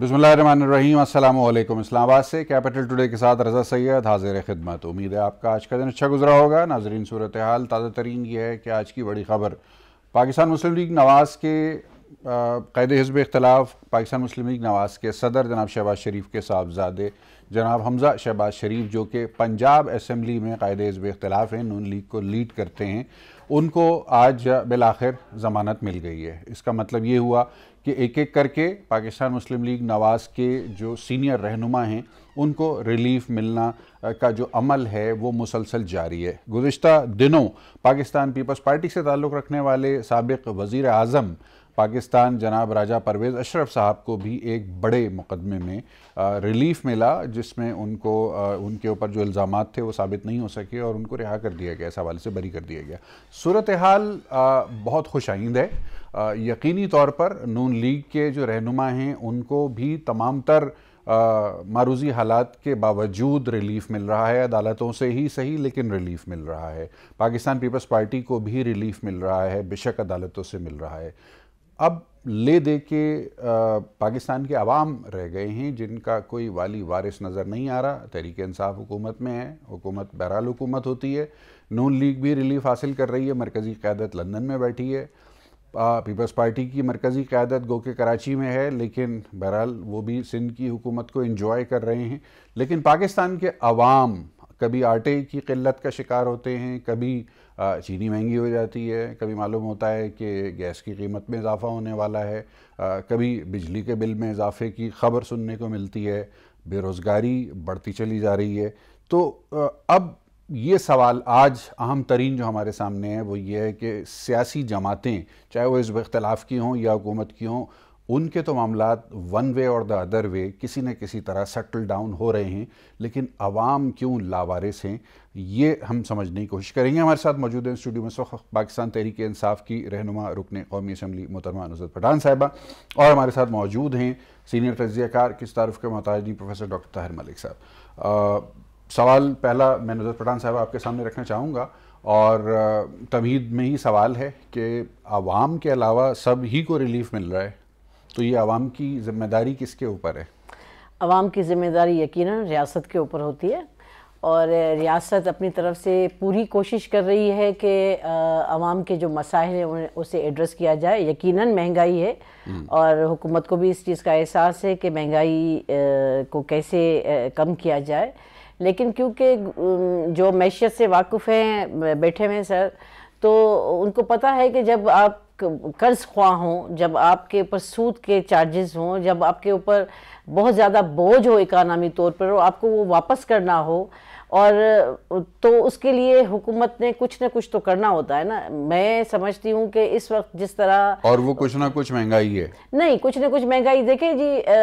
बिस्मिल्लाहिर्रहमानिर्रहीम। अस्सलाम वालेकुम। इस्लामाबाद से कैपिटल टुडे के साथ रज़ा सैयद हाजिर खिदमत। उम्मीद है आपका आज का दिन अच्छा गुजरा होगा। नाजरीन, सूरत हाल ताज़ा तरीन ये है कि आज की बड़ी ख़बर पाकिस्तान मुस्लिम लीग नवाज़ के क़ायद हिज़्ब इख्तिलाफ़ पाकिस्तान मुस्लिम लीग नवाज़ के सदर जनाब शहबाज शरीफ के साहबजादे जनाब हमज़ा शहबाज शरीफ, जो कि पंजाब असम्बली में क़ायद हिज़्ब इख्तिलाफ़ हैं, नून लीग को लीड करते हैं, उनको आज बिलाखिर ज़मानत मिल गई है। इसका मतलब ये हुआ कि एक एक करके पाकिस्तान मुस्लिम लीग नवाज़ के जो सीनियर रहनुमा हैं उनको रिलीफ मिलना का जो अमल है वो मुसलसल जारी है। गुज़िश्ता दिनों पाकिस्तान पीपल्स पार्टी से ताल्लुक़ रखने वाले साबिक़ वज़ीर आज़म पाकिस्तान जनाब राजा परवेज़ अशरफ साहब को भी एक बड़े मुकदमे में रिलीफ मिला, जिसमें उनको उनके ऊपर जो इल्ज़ामात थे वो साबित नहीं हो सके और उनको रिहा कर दिया गया, इस हवाले से बरी कर दिया गया। सूरत हाल बहुत खुशाइंद है। यकीनी तौर पर नून लीग के जो रहनुमा हैं उनको भी तमाम तर मारूजी हालात के बावजूद रिलीफ मिल रहा है, अदालतों से ही सही लेकिन रिलीफ मिल रहा है। पाकिस्तान पीपल्स पार्टी को भी रिलीफ मिल रहा है, बेशक अदालतों से मिल रहा है। अब ले दे के पाकिस्तान के अवाम रह गए हैं जिनका कोई वाली वारिस नज़र नहीं आ रहा। तहरीक इंसाफ हुकूमत में है, हुकूमत बहरहाल हुकूमत होती है। नून लीग भी रिलीफ हासिल कर रही है, मरकज़ी क़यादत लंदन में बैठी है। पीपल्स पार्टी की मरकज़ी क़यादत गो के कराची में है, लेकिन बहरहाल वो भी सिंध की हुकूमत को इंजॉय कर रहे हैं। लेकिन पाकिस्तान के अवाम कभी आटे की क़िल्लत का शिकार होते हैं, कभी चीनी महंगी हो जाती है, कभी मालूम होता है कि गैस की कीमत में इजाफ़ा होने वाला है, कभी बिजली के बिल में इजाफ़े की ख़बर सुनने को मिलती है, बेरोज़गारी बढ़ती चली जा रही है। तो अब ये सवाल आज अहम तरीन जो हमारे सामने है वो ये है कि सियासी जमातें, चाहे वो हिज़्ब इख्तिलाफ़ की हों या हुकूमत की हों, उनके तो मामलात वन वे और द अदर वे किसी न किसी तरह सेटल डाउन हो रहे हैं, लेकिन अवाम क्यों लावारिस हैं, ये हम समझने की कोशिश करेंगे। हमारे साथ मौजूद हैं स्टूडियो में इस वक्त पाकिस्तान तहरीक इंसाफ की रहनुमा रुकन कौमी असम्बली मोहतरमा नुसरत पठान साहिबा, और हमारे साथ मौजूद हैं सीनियर तज्ज़ियाकार किस तारुफ़ के मोहताज प्रोफेसर डॉक्टर ताहिर मलिक साहब। सवाल पहला मैं नुसरत पठान साहब आपके सामने रखना चाहूँगा, और तमहीद में ही सवाल है कि आवाम के अलावा सब ही को रिलीफ मिल रहा है, तो ये आवाम की ज़िम्मेदारी किसके ऊपर है? आवाम की ज़िम्मेदारी यकीनन रियासत के ऊपर होती है, और रियासत अपनी तरफ से पूरी कोशिश कर रही है कि आवाम के जो मसाइल हैं उसे एड्रेस किया जाए। यकीनन महंगाई है और हुकूमत को भी इस चीज़ का एहसास है कि महंगाई को कैसे कम किया जाए, लेकिन क्योंकि जो मैशियत से वाकिफ़ हैं बैठे हुए हैं सर, तो उनको पता है कि जब आप कर्ज ख्वाह हों, जब आपके ऊपर सूद के चार्जेस हों, जब आपके ऊपर बहुत ज़्यादा बोझ हो इकानमी तौर पर, और आपको वो वापस करना हो, और तो उसके लिए हुकूमत ने कुछ न कुछ तो करना होता है ना। मैं समझती हूँ कि इस वक्त जिस तरह, और वो कुछ ना कुछ महंगाई है, नहीं कुछ न कुछ महंगाई। देखें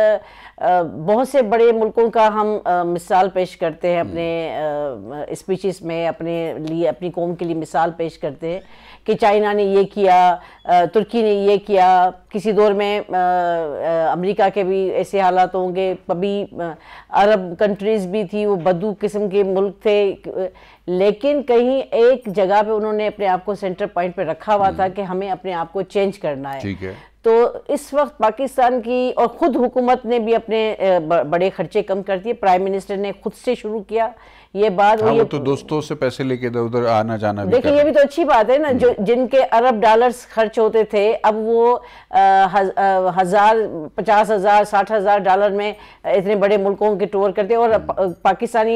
जी, बहुत से बड़े मुल्कों का हम मिसाल पेश करते हैं अपने स्पीचेस में, अपने लिए अपनी कौम के लिए मिसाल पेश करते हैं कि चाइना ने ये किया, तुर्की ने ये किया, किसी दौर में अमेरिका के भी ऐसे हालात होंगे, कभी अरब कंट्रीज़ भी थी, वो बदू किस्म के मुल्क थे, लेकिन कहीं एक जगह पे उन्होंने अपने आप को सेंटर पॉइंट पे रखा हुआ था कि हमें अपने आप को चेंज करना है। ठीक है। तो इस वक्त पाकिस्तान की और ख़ुद हुकूमत ने भी अपने बड़े खर्चे कम कर दिए। प्राइम मिनिस्टर ने खुद से शुरू किया ये बात। हाँ, वो तो दोस्तों से पैसे लेके इधर उधर आना जाना भी देखिए, ये भी तो अच्छी बात है ना। जो जिनके अरब डॉलर्स खर्च होते थे, अब वो 1000, 50,000, 60,000 डॉलर में इतने बड़े मुल्कों के टूर करते हैं, और पाकिस्तानी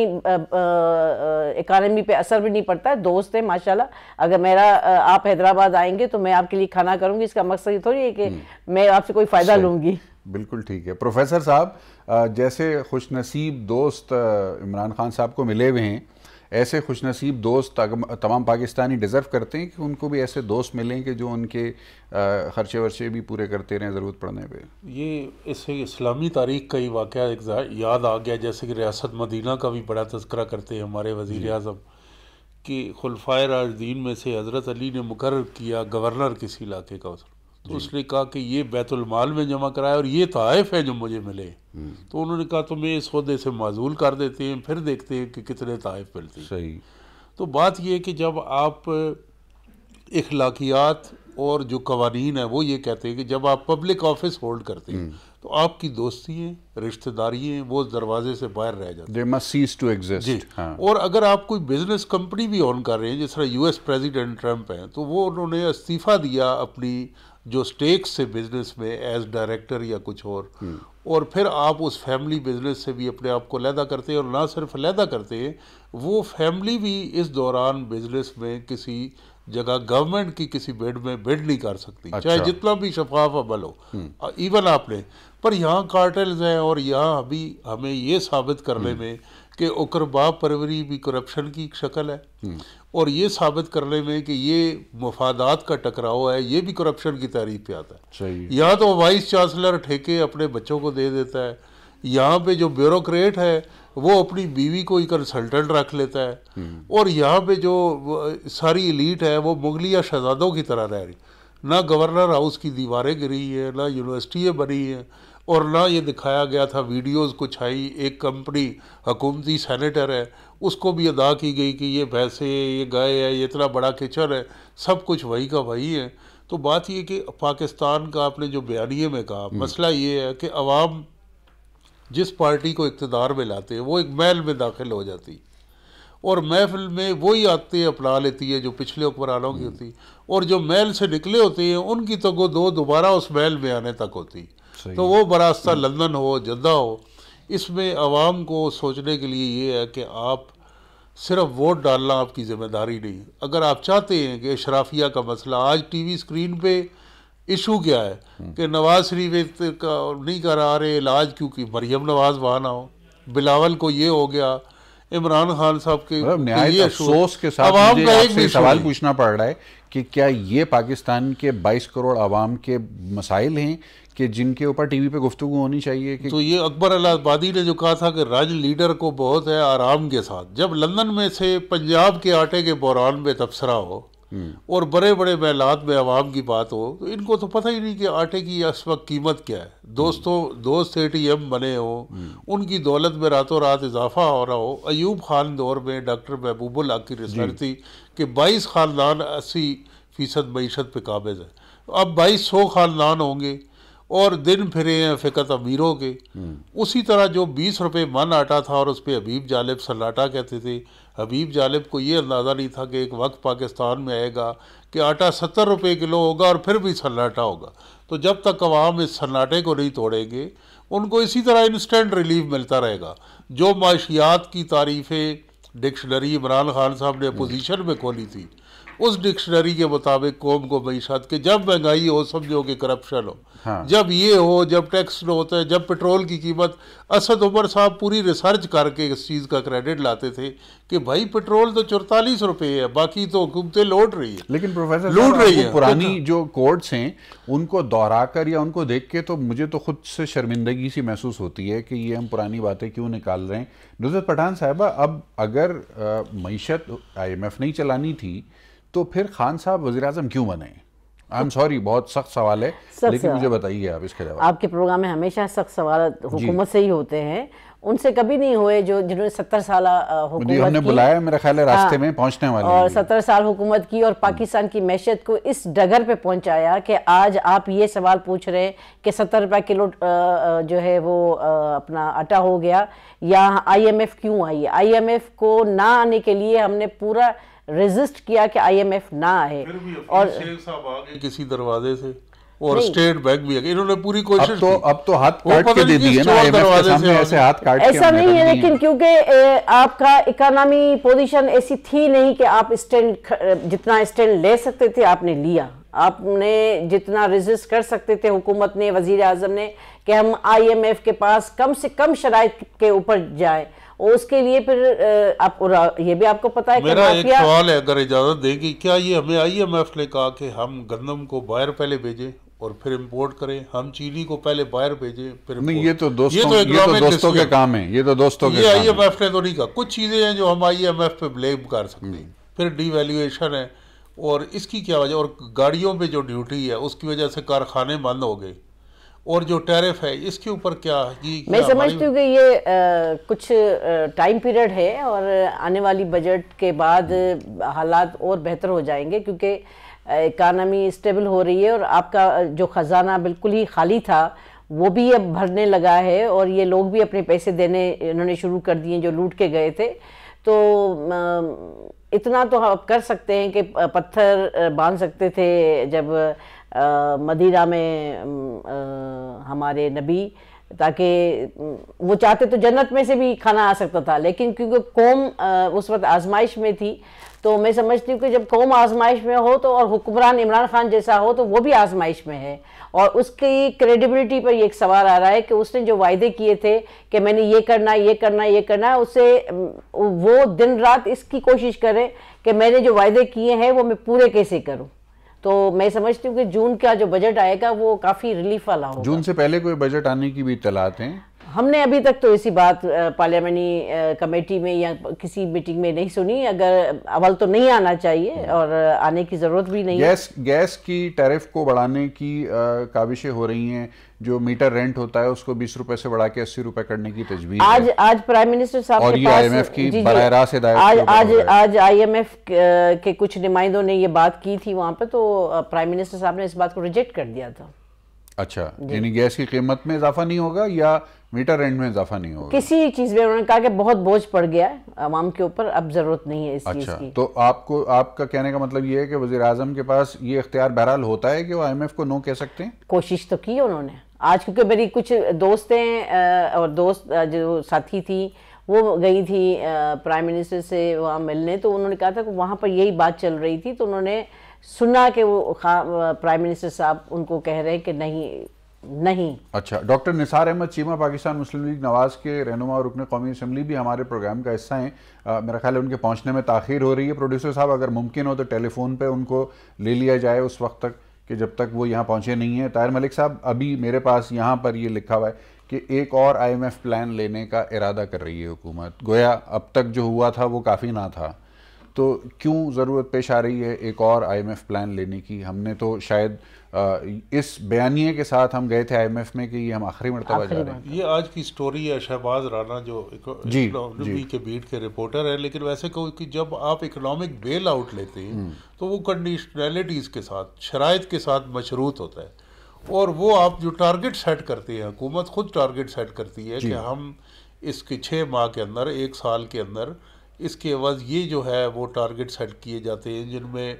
इकानमी पे असर भी नहीं पड़ता है। दोस्त है माशाल्लाह। अगर आप हैदराबाद आएंगे तो मैं आपके लिए खाना करूंगी, इसका मकसद ये थोड़ी है कि मैं आपसे कोई फ़ायदा लूँगी। बिल्कुल ठीक है। प्रोफेसर साहब, जैसे खुशनसीब दोस्त इमरान खान साहब को मिले हुए हैं, ऐसे खुशनसीब दोस्त तमाम पाकिस्तानी डिज़र्व करते हैं कि उनको भी ऐसे दोस्त मिलें कि जो उनके खर्चे वर्चे भी पूरे करते रहें ज़रूरत पड़ने पे। ये इससे इस्लामी तारीख़ का ही वाक़या एक याद आ गया, जैसे कि रियासत मदीना का भी बड़ा तज़किरा करते हैं हमारे वज़ीर आज़म कि खुलफ़ाए राशिदीन में से हज़रत अली ने मुकर्रर किया गवर्नर किसी इलाके का, तो उसने कहा कि ये बैतुल माल में जमा कराया और ये ताइफ है जो मुझे मिले। तो उन्होंने कहा तुम्हें इस ओहदे से माजूल कर देते हैं, फिर देखते हैं कि कितने ताइफ मिलते हैं। सही। तो बात ये है कि जब आप इखलाकियात और जो कवानीन है वो ये कहते हैं कि जब आप पब्लिक ऑफिस होल्ड करते हैं तो आपकी दोस्तियाँ, रिश्तेदारियाँ वो दरवाजे से बाहर रह जाती हैं। They must cease to exist. जी हाँ। और अगर आप कोई बिजनेस कंपनी भी ऑन कर रहे हैं, जिस तरह यूएस प्रेसिडेंट ट्रंप हैं, तो वो उन्होंने इस्तीफ़ा दिया अपनी जो स्टेक्स से बिजनेस में एज डायरेक्टर या कुछ और फिर आप उस फैमिली बिजनेस से भी अपने आप को अलहदा करते हैं, और ना सिर्फ अलहदा करते हैं, वो फैमिली भी इस दौरान बिजनेस में किसी जगह गवर्नमेंट की किसी बिड में बिड नहीं कर सकती। अच्छा। चाहे जितना भी शफाफ अमल हो, इवन आपने, पर यहाँ कार्टेल्स हैं, और यहाँ अभी हमें ये साबित करने में कि उकरबा परवरी भी करप्शन की शक्ल है, और ये साबित करने में कि ये मफादात का टकराव है, ये भी करप्शन की तारीफ पे आता है। यहाँ तो वाइस चांसलर ठेके अपने बच्चों को दे देता है, यहाँ पे जो ब्यूरोक्रेट है वो अपनी बीवी को ही कंसल्टेंट रख लेता है, और यहाँ पे जो सारी एलीट है वो मुगलिया शहजादों की तरह रह रही। ना गवर्नर हाउस की दीवारें गिरी हैं, ना यूनिवर्सिटियाँ बनी हैं, और ना ये दिखाया गया था वीडियोस कुछ आई, एक कंपनी हुकूमती सेनेटर है उसको भी अदा की गई कि ये पैसे, ये गाय है, ये इतना बड़ा किचन है, सब कुछ वही का वही है। तो बात ये कि पाकिस्तान का आपने जो बयानिए में कहा, मसला ये है कि अवाम जिस पार्टी को इक़्तिदार में लाते हैं वो एक महल में दाखिल हो जाती, और महफिल में वही आते अपना लेती है जो पिछले हुक्मरानों की होती, और जो महल से निकले होते हैं उनकी तो दो दोबारा उस महल में आने तक होती। तो वो बरास्ता लंदन हो, जद्दा हो, इसमें आवाम को सोचने के लिए ये है कि आप सिर्फ वोट डालना आपकी ज़िम्मेदारी नहीं। अगर आप चाहते हैं कि अशराफिया का मसला, आज टीवी स्क्रीन पे इशू क्या है कि नवाज शरीफ का नहीं करा रहे इलाज क्योंकि मरियम नवाज वहाँ ना हो, बिलावल को ये हो गया, इमरान खान साहब के निहायत अफसोस के साथ मुझे आपसे सवाल पूछना पड़ रहा है कि क्या ये पाकिस्तान के 22 करोड़ आवाम के मसाइल हैं कि जिनके ऊपर टीवी पे गुफ्तगू होनी चाहिए कि... तो ये अकबर अल-आबादी ने जो कहा था कि राज लीडर को बहुत है आराम के साथ, जब लंदन में से पंजाब के आटे के बहरान में तबसरा हो और बड़े बड़े महलात में आवाम की बात हो, तो इनको तो पता ही नहीं कि आटे की इस वक्त कीमत क्या है। दोस्त ATM बने हो, उनकी दौलत में रातों रात इजाफा हो रहा हो। अयूब खान दौर में डॉक्टर महबूबुल्लाह की रिसर्च थी कि 22 ख़ानदान 80% मईशत पे काबिज है, अब 2200 ख़ानदान होंगे, और दिन फिरे हैं फ़िकत अमीरों के। उसी तरह जो 20 रुपये मन आटा था और उस पर हबीब जालिब सन्नाटा कहते थे, हबीब जालिब को ये अंदाज़ा नहीं था कि एक वक्त पाकिस्तान में आएगा कि आटा 70 रुपये किलो होगा और फिर भी सन्नाटा होगा। तो जब तक अवाम इस सन्नाटे को नहीं तोड़ेंगे, उनको इसी तरह इंस्टेंट रिलीफ मिलता रहेगा। जो माशियात की तारीफ़ें डिक्शनरी इमरान खान साहब ने अपोजिशन में खोली थी, उस डिक्शनरी के मुताबिक कौम को मईशत के जब महंगाई हो समझो कि करप्शन हो, हाँ। जब ये हो, जब टैक्स होता है, जब पेट्रोल की कीमत, असद उमर साहब पूरी रिसर्च करके इस चीज़ का क्रेडिट लाते थे कि भाई पेट्रोल तो 44 रुपये है, बाकी तो हुकूमतें लौट रही है। लेकिन प्रोफेसर लूट रही है। पुरानी जो कोड्स हैं उनको दोहरा कर या उनको देख के तो मुझे तो खुद से शर्मिंदगी सी महसूस होती है कि ये हम पुरानी बातें क्यों निकाल रहे हैं। नुसरत पठान साहिबा, अब अगर मईशत IMF नहीं चलानी थी तो फिर खान साहब वज़ीर-ए-आज़म क्यों बने? आई एम सॉरी, बहुत सख्त सवाल है, लेकिन मुझे बताइए आप इसके जवाब। आपके प्रोग्राम में हमेशा सख्त सवाल हुकूमत से ही होते हैं, उनसे कभी नहीं हुए जो जिन्होंने 70 साल हुकूमत हमने की, बुलाया, मेरा ख्याल है रास्ते में पहुंचने वाले, और 70 साल हुकूमत की और पाकिस्तान की मैशत को इस डगर पे पहुंचाया कि आज आप ये सवाल पूछ रहे हैं कि 70 रुपये किलो जो है वो अपना आटा हो गया, या IMF क्यों आई है। IMF को ना आने के लिए हमने पूरा रेजिस्ट किया कि IMF ना आए, और शेख साहब आ गए किसी दरवाजे से, और स्टेट बैंक भी आ गए, इन्होंने पूरी कोशिश की। अब तो हाथ काट के दे दिए ना IMF के सामने, ऐसे हाथ काट के ऐसा नहीं है, लेकिन क्योंकि आपका इकोनॉमी पोजीशन ऐसी थी नहीं कि आप स्टैंड जितना स्टैंड ले सकते थे आपने लिया, आपने जितना रेजिस्ट कर सकते थे हुकूमत ने, वजीर आजम ने, कि हम IMF के पास कम से कम शराइत के ऊपर जाए, और उसके लिए फिर आप ये भी आपको पता है कि मेरा एक सवाल है, अगर इजाजत देगी, क्या ये हमें IMF ने कहा कि हम गंदम को बाहर पहले भेजें और फिर इंपोर्ट करें, हम चीनी को पहले बाहर भेजें फिर नहीं? ये तो दोस्तों के काम है, ये तो दोस्तों के काम है। IMF ने तो नहीं कहा। कुछ चीजें हैं जो हम IMF पे ब्लेम कर सकते हैं। फिर डिवैल्यूएशन है, और इसकी क्या वजह, और गाड़ियों पे जो ड्यूटी है उसकी वजह से कारखाने बंद हो गए, और जो टैरिफ है इसके ऊपर क्या मैं समझती हूँ कि ये कुछ टाइम पीरियड है, और आने वाली बजट के बाद हालात और बेहतर हो जाएंगे, क्योंकि इकानमी स्टेबल हो रही है, और आपका जो ख़जाना बिल्कुल ही खाली था वो भी अब भरने लगा है और ये लोग भी अपने पैसे देने इन्होंने शुरू कर दिए जो लूट के गए थे। तो इतना तो हम कर सकते हैं कि पत्थर बांध सकते थे जब मदीना में हमारे नबी, ताकि वो चाहते तो जन्नत में से भी खाना आ सकता था, लेकिन क्योंकि कौम उस वक्त आजमाइश में थी, तो मैं समझती हूँ कि जब कौम आजमाइश में हो तो और हुक्मरान इमरान खान जैसा हो तो वो भी आजमाइश में है। और उसकी क्रेडिबिलिटी पर ये एक सवाल आ रहा है कि उसने जो वायदे किए थे कि मैंने ये करना ये करना ये करना, उससे वो दिन रात इसकी कोशिश करे कि मैंने जो वायदे किए हैं वो मैं पूरे कैसे करूँ। तो मैं समझती हूँ कि जून का जो बजट आएगा वो काफ़ी रिलीफ वाला होगा। जून से पहले कोई बजट आने की भी इत्तलात हैं? हमने अभी तक तो ऐसी बात पार्लियामेंट्री कमेटी में या किसी मीटिंग में नहीं सुनी। अगर अव्वल तो नहीं आना चाहिए और आने की ज़रूरत भी नहीं है। गैस की टैरिफ को बढ़ाने की काविशें हो रही हैं। जो मीटर रेंट होता है उसको 20 रुपए से बढ़ा के 80 रुपए करने की तजवीज़ है। आज प्राइम मिनिस्टर साहब और के पास IMF की बराह रास्त हिदायत आज IMF के कुछ नुमाइंदों ने ये बात की थी वहाँ पे, तो प्राइम मिनिस्टर साहब ने इस बात को रिजेक्ट कर दिया था। अच्छा, यानी गैस की कीमत में इजाफा नहीं होगा या मीटर रेंट में इजाफा नहीं होगा? किसी चीज़ में उन्होंने कहा कि बहुत बोझ पड़ गया है आवाम के ऊपर, अब जरूरत नहीं है इस चीज़ की। तो आपका कहने का मतलब ये है कि वज़ीर आज़म के पास ये इख्तियार बहरहाल होता है कि वो IMF को नो कह सकते हैं? कोशिश तो की उन्होंने आज, क्योंकि मेरी कुछ दोस्त हैं और दोस्त जो साथी थी वो गई थी प्राइम मिनिस्टर से वहाँ मिलने, तो उन्होंने कहा था कि वहाँ पर यही बात चल रही थी, तो उन्होंने सुना कि वो प्राइम मिनिस्टर साहब उनको कह रहे हैं कि नहीं। अच्छा, डॉक्टर निसार अहमद चीमा पाकिस्तान मुस्लिम लीग नवाज़ के रहनुमा और रुकन कौमी असम्बली भी हमारे प्रोग्राम का हिस्सा हैं। मेरा ख्याल है उनके पहुँचने में ताख़ीर हो रही है। प्रोड्यूसर साहब, अगर मुमकिन हो तो टेलीफोन पे उनको ले लिया जाए उस वक्त तक कि जब तक वो यहाँ पहुँचे नहीं हैं। ताहिर मलिक साहब, अभी मेरे पास यहाँ पर ये लिखा हुआ है कि एक और IMF प्लान लेने का इरादा कर रही है हुकूमत। गोया अब तक जो हुआ था वो काफ़ी ना था, तो क्यों ज़रूरत पेश आ रही है एक और IMF प्लान लेने की? हमने तो शायद इस बयानिए के साथ हम गए थे IMF में कि ये हम आखिरी मरतबा जा रहे हैं। ये आज की स्टोरी है शहबाज राना जो इकोनॉमी के बीट के रिपोर्टर है, लेकिन वैसे कहो कि जब आप इकोनॉमिक बेल आउट लेते हैं तो वो कंडीशनैलिटीज़ के साथ, शराइत के साथ मशरूत होता है। और वो आप जो टारगेट सेट करते हैं, हुकूमत खुद टारगेट सेट करती है कि हम इसके 6 माह के अंदर, 1 साल के अंदर इसके अवज़ ये जो है वो टारगेट सेट किए जाते हैं, जिनमें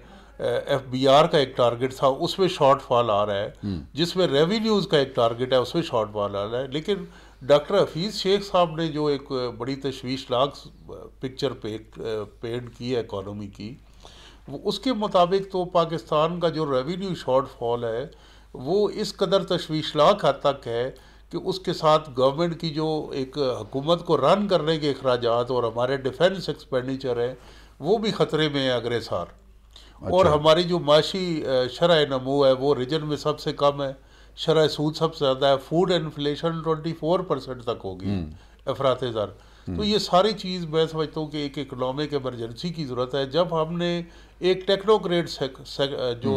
FBR का एक टारगेट था उसमें शॉर्टफॉल आ रहा है, जिसमें रेवेन्यूज़ का एक टारगेट है उसमें शॉर्टफॉल आ रहा है। लेकिन डॉक्टर हफीज़ शेख साहब ने जो एक बड़ी तशवीशनाक पिक्चर पेंट की है इकॉनमी की, वो उसके मुताबिक तो पाकिस्तान का जो रेवेन्यू शॉर्टफॉल है वो इस कदर तशवीशनाक हद तक है कि उसके साथ गवर्नमेंट की जो एक हुकूमत को रन करने के अखराजात और हमारे डिफेंस एक्सपेंडिचर है वो भी ख़तरे में है अग्रेसर। और हमारी जो माशी शरह नमू है वो रीजन में सबसे कम है, शरह सूद सबसे ज़्यादा है, फूड इन्फ्लेशन 24% तक होगी अफरात ज़र। तो ये सारी चीज़ मैं समझता हूँ कि एक इकनॉमिक एमरजेंसी की ज़रूरत है। जब हमने एक टेक्नोक्रेट जो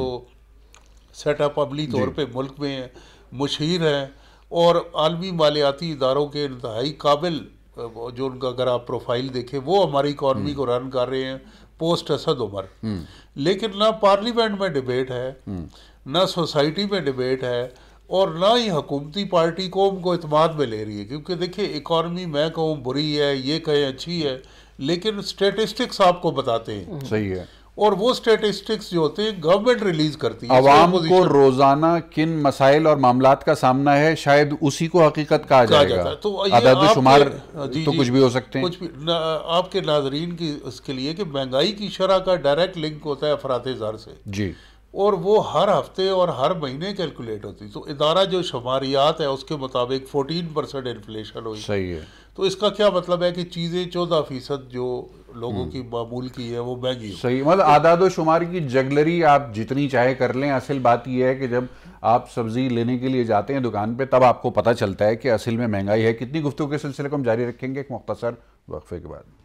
सेटअप अमली तौर पर मुल्क में मशहूर है और आलमी मालियाती इदारों के इंतहाई काबिल, जो उनका अगर आप प्रोफाइल देखें, वो हमारी इकॉनमी को रन कर रहे हैं पोस्ट असद उमर। लेकिन ना पार्लियामेंट में डिबेट है, ना सोसाइटी में डिबेट है, और ना ही हुकूमती पार्टी कौम को इत्माद में ले रही है। क्योंकि देखिए इकॉनमी मैं कहूँ बुरी है, ये कहें अच्छी है, लेकिन स्टेटिस्टिक्स आपको बताते हैं सही है। और वो स्टेटिस्टिक्स जो होते हैं गवर्नमेंट रिलीज करती है। अवाम को रोजाना किन मसाइल और मामलात का सामना है, शायद उसी को हकीकत कहा जाएगा। तो आदाद शुमार तो कुछ भी हो सकते हैं। कुछ भी आपके नाजरीन की इसके लिए कि महंगाई की शरह का डायरेक्ट लिंक होता है अफरात ज़र से जी, और वो हर हफ्ते और हर महीने कैलकुलेट होती। तो इदारा जो शुमारियात है उसके मुताबिक 14% इन्फ्लेशन हुई। सही है। तो इसका क्या मतलब है कि चीज़ें 14% जो लोगों की मामूल की है वो महंगी। सही, मतलब आदाद शुमार की जगलरी आप जितनी चाहे कर लें, असल बात यह है कि जब आप सब्जी लेने के लिए जाते हैं दुकान पे तब आपको पता चलता है कि असल में महंगाई है कितनी। गुफ्तगू के सिलसिले को हम जारी रखेंगे एक मुख्तसर वक्फे के बाद।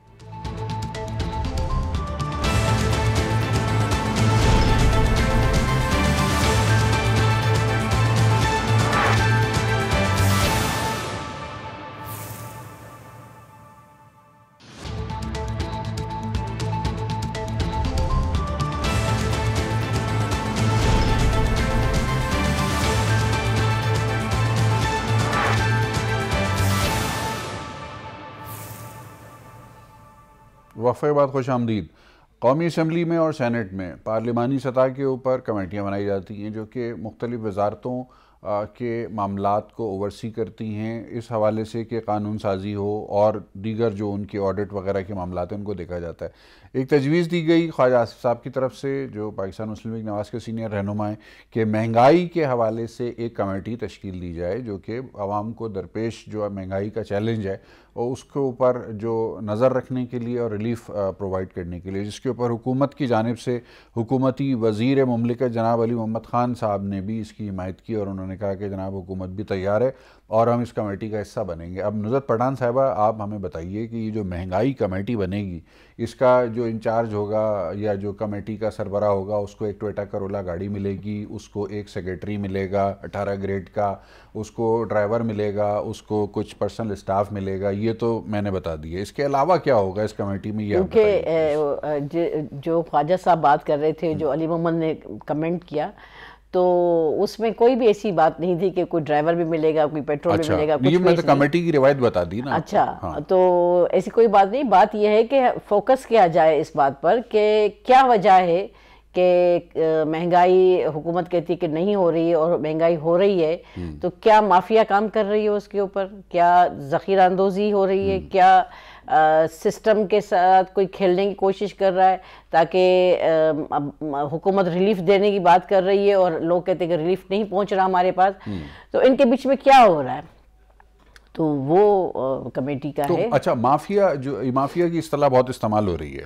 वफ़े बाद खुश आमदीद। कौमी असम्बली में और सैनेट में पार्लिमानी सतह के ऊपर कमेटियाँ बनाई जाती हैं जो कि मुख्तलिफ़ वजारतों के मामलात को ओवरसी करती हैं, इस हवाले से कि कानून साजी हो और दीगर जो उनके ऑडिट वगैरह के मामलात हैं उनको देखा जाता है। एक तजवीज़ दी गई ख्वाजा आसिफ साहब की तरफ से, जो पाकिस्तान मुस्लिम लीग नवाज़ के सीनियर रहनुमा हैं, कि महंगाई के हवाले से एक कमेटी तश्कील दी जाए जो कि आवाम को दरपेश जो महंगाई का चैलेंज है और उसके ऊपर जो नज़र रखने के लिए और रिलीफ प्रोवाइड करने के लिए, जिसके ऊपर हुकूमत की जानिब से हुकूमती वज़ीर मुमलिकत जनाब अली मोहम्मद ख़ान साहब ने भी इसकी हिमायत की और उन्होंने कहा कि जनाब हुकूमत भी तैयार है और हम इस कमेटी का हिस्सा बनेंगे। अब नुज़रत पठान साहिबा, आप हमें बताइए कि ये जो महंगाई कमेटी बनेगी, इसका जो इंचार्ज होगा या जो कमेटी का सरबरा होगा, उसको एक टोयोटा करोला गाड़ी मिलेगी, उसको एक सेक्रेटरी मिलेगा 18 ग्रेड का, उसको ड्राइवर मिलेगा, उसको कुछ पर्सनल स्टाफ मिलेगा, ये तो मैंने बता दिया। इसके अलावा क्या होगा इस कमेटी में, ये क्योंकि जो ख्वाजा साहब बात कर रहे थे, जो अली मोहम्मद ने कमेंट किया, तो उसमें कोई भी ऐसी बात नहीं थी कि कोई ड्राइवर भी मिलेगा, कोई पेट्रोल भी मिलेगा, कुछ मैं तो कमेटी की रिवायत बता दी ना। अच्छा, हाँ। तो ऐसी कोई बात नहीं। बात यह है कि फोकस किया जाए इस बात पर कि क्या वजह है कि महंगाई हुकूमत कहती है कि नहीं हो रही है और महंगाई हो रही है, तो क्या माफिया काम कर रही है उसके ऊपर, क्या ज़ख़ीरा अंदोज़ी हो रही है, क्या सिस्टम के साथ कोई खेलने की कोशिश कर रहा है ताकि हुकूमत रिलीफ देने की बात कर रही है और लोग कहते हैं कि रिलीफ नहीं पहुंच रहा हमारे पास, तो इनके बीच में क्या हो रहा है, तो वो कमेटी का है। अच्छा, माफिया, जो माफिया की इस्तेलाह बहुत इस्तेमाल हो रही है,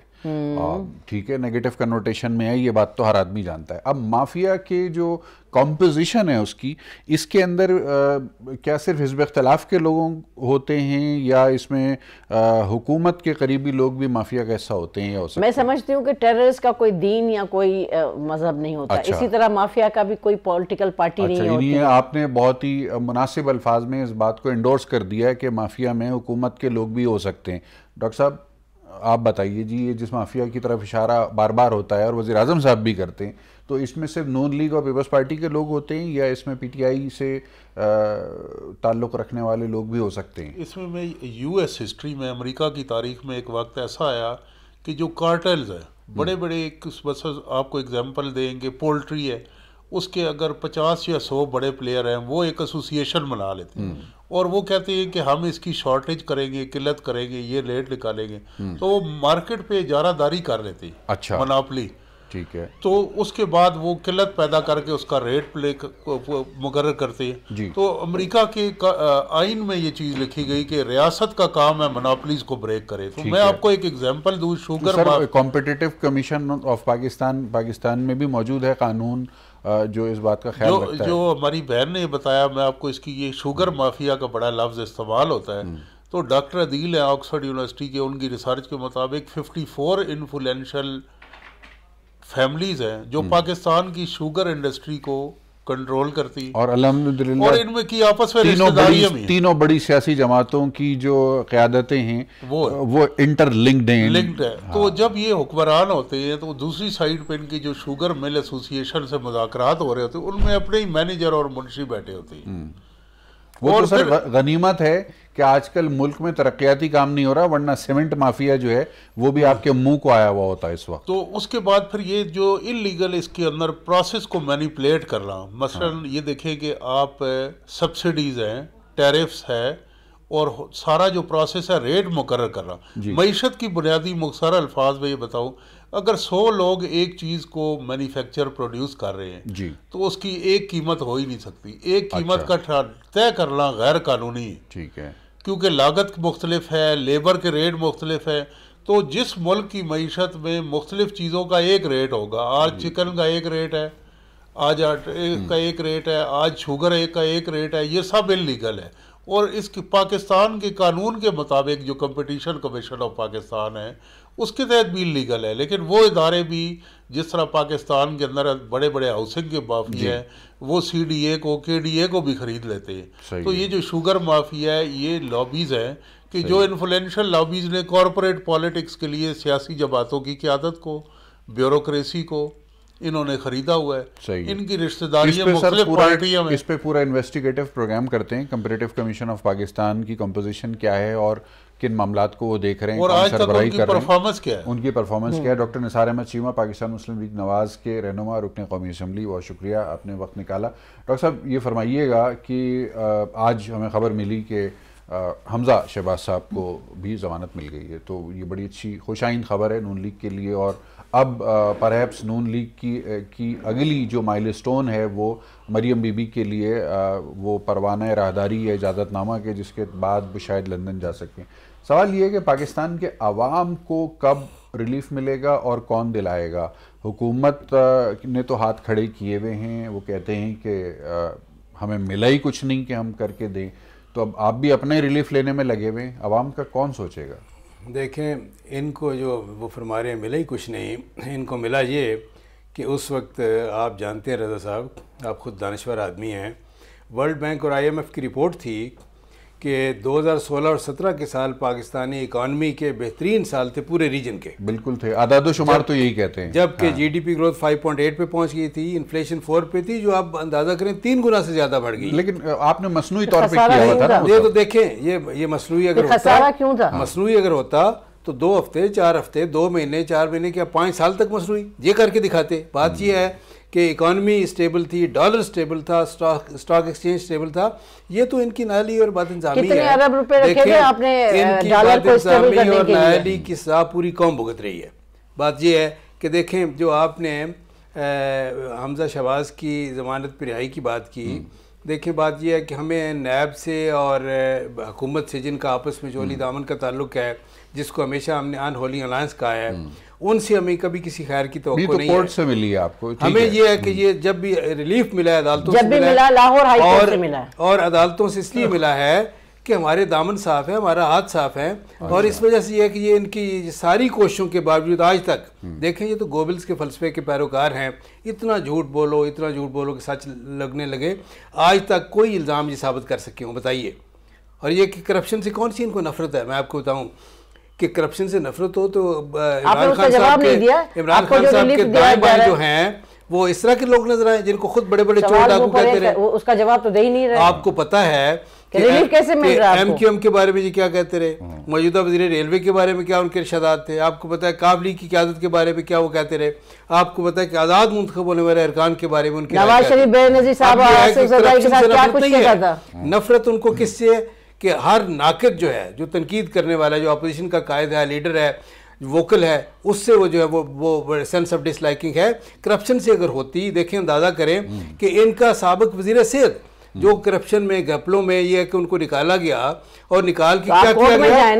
ठीक है, नेगेटिव कन्नोटेशन में है, ये बात तो हर आदमी जानता है। अब माफिया के जो कॉम्पोजिशन है उसकी, इसके अंदर क्या सिर्फ हिज़्ब इख्तिलाफ के लोग होते हैं या इसमें हुकूमत के करीबी लोग भी माफिया का हिस्सा होते हैं या हो सकते हैं? मैं समझती हूँ कि टेररिस्ट का कोई दीन या कोई मजहब नहीं होता। अच्छा। इसी तरह माफिया का भी कोई पॉलिटिकल पार्टी नहीं होती। आपने बहुत ही मुनासिब अल्फाज में इस बात को इंडोर्स कर दिया है कि माफिया में हुकूमत के लोग भी हो सकते हैं। डॉक्टर साहब, आप बताइए जी, ये जिस माफिया की तरफ इशारा बार बार होता है और वज़ीर आज़म साहब भी करते हैं, तो इसमें सिर्फ नून लीग और पीपल्स पार्टी के लोग होते हैं या इसमें पीटीआई से ताल्लुक़ रखने वाले लोग भी हो सकते हैं? इसमें मैं यूएस हिस्ट्री में, अमेरिका की तारीख में एक वक्त ऐसा आया कि जो कार्टेल्स हैं, बड़े बड़े, बस आपको एग्जांपल देंगे, पोल्ट्री है, उसके अगर 50 या 100 बड़े प्लेयर हैं, वो एक एसोसिएशन बना लेते हैं और वो कहते हैं कि हम इसकी शॉर्टेज करेंगे, किल्लत करेंगे, ये रेट निकालेंगे, तो वो मार्केट पे इजारादारी कर लेते हैं। अच्छा, मोनोपोली, ठीक है। तो उसके बाद वो किल्लत पैदा करके उसका रेट मुकर्रर करते हैं। तो अमेरिका के आइन में ये चीज़ लिखी गई कि रियासत का काम है मोनोपोलीज को ब्रेक करे। तो मैं आपको एक एग्जांपल दूं, sugar competitive commission of Pakistan में भी मौजूद है कानून जो इस बात का ख्याल रखता है। जो हमारी बहन ने बताया, मैं आपको इसकी, ये शुगर माफिया का बड़ा लफ्ज़ इस्तेमाल होता है। तो डॉक्टर अदील है ऑक्सफोर्ड यूनिवर्सिटी के, उनकी रिसर्च के मुताबिक 54 इन्फ्लुएंशियल फैमिलीज हैं जो पाकिस्तान की शुगर इंडस्ट्री को कंट्रोल करती, और अल्हम्दुलिल्लाह, और इनमें की आपस में रिश्तेदारियां भी हैं। तीनों बड़ी सियासी जमातों की जो क़यादतें हैं वो इंटरलिंक्ड हैं। हाँ। तो जब ये हुक्मरान होते हैं तो दूसरी साइड पे इनकी जो शुगर मिल एसोसिएशन से मुज़ाकरात हो रहे होते हैं, उनमें अपने ही मैनेजर और मुंशी बैठे होते हैं। वो और तो सर गनीमत है कि आजकल मुल्क में तरक्याती काम नहीं हो रहा, वरना सीमेंट माफिया जो है वो भी आपके मुंह को आया हुआ होता है इस वक्त। तो उसके बाद फिर ये जो इलीगल इसके अंदर प्रोसेस को मैनिपुलेट कर रहा हूँ, मसलन ये देखें कि आप सब्सिडीज हैं, टैरिफ्स है, और सारा जो प्रोसेस है रेट मुकर्रर कर रहा। मईशत की बुनियादी मुख्तसर अल्फाज में ये बताऊँ, अगर 100 लोग एक चीज़ को मैन्युफैक्चर प्रोड्यूस कर रहे हैं जी, तो उसकी एक कीमत हो ही नहीं सकती। एक कीमत का तय करना गैर कानूनी है, ठीक है, क्योंकि लागत मुख्तलिफ है, लेबर के रेट मुख्तलिफ है। तो जिस मुल्क की मईशत में मुख्तलिफ चीज़ों का एक रेट होगा, आज चिकन का एक रेट है, आज आटे का एक रेट है, आज शुगर का एक रेट है, ये सब इल्लीगल है। और इस पाकिस्तान के कानून के मुताबिक जो कंपटीशन कमीशन ऑफ पाकिस्तान है उसके तहत भी इलीगल है। लेकिन वो इदारे भी, जिस तरह पाकिस्तान के अंदर बड़े बड़े हाउसिंग के माफिया हैं, वो CDA को, KDA को भी खरीद लेते हैं। तो ये जो शुगर माफिया है, ये लॉबीज़ हैं कि जो इन्फ्लुएंशियल लॉबीज़ ने कॉरपोरेट पॉलिटिक्स के लिए सियासी जमातों की क़यादत को, ब्यूरोक्रेसी को इन्होंने खरीदा हुआ है, सही। इनकी रिश्तेदारियां मुख्तलिफ पार्टियों में। इस पे पूरा इन्वेस्टिगेटिव प्रोग्राम करते हैं, कंपैरेटिव कमीशन ऑफ पाकिस्तान की कंपोजिशन क्या है और किन मामलात को वो देख रहे हैं, और कौन आज तक सरबराही उनकी कर रहे हैं, परफॉर्मेंस क्या है, उनकी परफॉर्मेंस क्या है। डॉक्टर निसार अहमद चीमा, पाकिस्तान मुस्लिम लीग नवाज के रहनुमा, रुकन कौमी असम्बली, बहुत शुक्रिया आपने वक्त निकाला। डॉक्टर साहब ये फरमाइएगा कि आज हमें खबर मिली कि हमजा शहबाज साहब को भी ज़मानत मिल गई है, तो ये बड़ी अच्छी खुशाइन खबर है नून लीग के लिए। और अब परहैप्स नून लीग की अगली जो माइलस्टोन है वो मरियम बीबी के लिए वो परवाना राहदारी है इजाज़तनामा के, जिसके बाद वो शायद लंदन जा सकें। सवाल ये है कि पाकिस्तान के अवाम को कब रिलीफ मिलेगा और कौन दिलाएगा? हुकूमत ने तो हाथ खड़े किए हुए हैं, वो कहते हैं कि हमें मिला ही कुछ नहीं कि हम करके दें, तो अब आप भी अपने रिलीफ लेने में लगे हुए हैं, अवाम का कौन सोचेगा? देखें, इनको जो वो फरमा रहे हैं मिला ही कुछ नहीं, इनको मिला ये कि उस वक्त आप जानते हैं रज़ा साहब, आप ख़ुद दानिश्वर आदमी हैं, वर्ल्ड बैंक और IMF की रिपोर्ट थी कि 2016 और 17 के साल पाकिस्तानी इकॉनमी के बेहतरीन साल थे पूरे रीजन के। बिल्कुल थे, आदादो शुमार तो यही कहते हैं। जबकि GDP ग्रोथ 5.8 पे पहुंच गई थी, इन्फ्लेशन 4 पे थी, जो आप अंदाजा करें 3 गुना से ज़्यादा बढ़ गई। लेकिन आपने मसनूई तौर पे किया हुआ था ना, ये तो देखें, ये मसनूई अगर होता, क्यों था मसनूई अगर होता तो 2 हफ्ते 4 हफ्ते 2 महीने 4 महीने क्या 5 साल तक मसनूई ये करके दिखाते। बात ये है कि इकॉनमी स्टेबल थी, डॉलर स्टेबल था, स्टॉक एक्सचेंज स्टेबल था। ये तो इनकी नाली और बदइंजामी है। कितने अरब रुपए रखे थे आपने इनकी डॉलर को स्टेबल करने और के लिए? नाली की सजा पूरी कौम भुगत रही है। बात ये है कि देखें, जो आपने हमजा शहबाज की ज़मानत पर रिहाई की बात की, देखें बात यह है कि हमें नैब से और हुकूमत से जिनका आपस में जोली दामन का ताल्लुक है, जिसको हमेशा हमने अनहोली अलायंस कहा है, उनसे हमें कभी किसी खैर की तवक्को नहीं है। कोर्ट से मिली है आपको, हमें ये है कि ये जब भी रिलीफ मिला है अदालतों से मिला, लाहौर हाई कोर्ट से मिला है, और अदालतों से इसलिए मिला है कि हमारे दामन साफ है, हमारा हाथ साफ है, और इस वजह से ये है कि ये इनकी सारी कोशिशों के बावजूद आज तक देखें, ये तो गोबल्स के फलसफे के पैरोकार हैं, इतना झूठ बोलो कि सच लगने लगे, आज तक कोई इल्ज़ाम ये साबित कर सके हो, बताइए। और ये कि करप्शन से कौन सी इनको नफरत है? मैं आपको बताऊं कि करप्शन से नफरत हो तो इमरान खान साहब के दाएं बाएं जो हैं वो इस तरह के लोग नजर आए जिनको खुद बड़े बड़े चोर डाकू कहते रहे। उसका जवाब तो दे ही नहीं रहे। आपको पता है कि रिलीफ कैसे मिल रहा है? MQM के बारे में जी क्या कहते रहे, मौजूदा वज़ीर रेलवे के बारे में क्या उनके इरशादात थे, आपको पता है काबली की क़यादत के बारे में क्या वो कहते रहे, आपको पता है कि आज़ाद मुंतखब होने वाले अरकान के बारे में उनके नवाज शरीफ बेनज़ीर साहब क्या कुछ कहा था। नफरत उनको किससे है कि हर नाकिद जो है, जो तनकीद करने वाला, जो अपोजिशन का कायद है, लीडर है, वोकल है, उससे वो जो है वो सेंस ऑफ डिसलाइकिंग है। करप्शन से अगर होती, देखें अंदाज़ा करें कि इनका साबिक वज़ीर सेहत जो करप्शन में घपलों में ये है कि उनको निकाला गया और निकाल के क्या किया